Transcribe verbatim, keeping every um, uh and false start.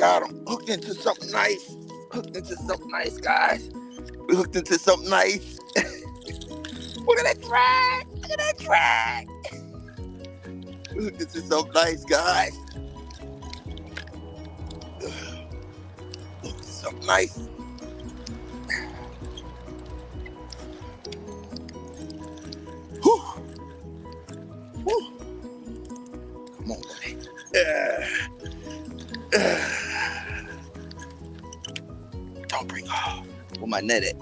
got him. Hooked into something nice. Hooked into something nice, guys. We hooked into something nice. Look at that track. Look at that track. We hooked into something nice, guys. Look at something nice. Whew. Whew. Come on, buddy. Uh, uh. Don't bring off. Where my net at?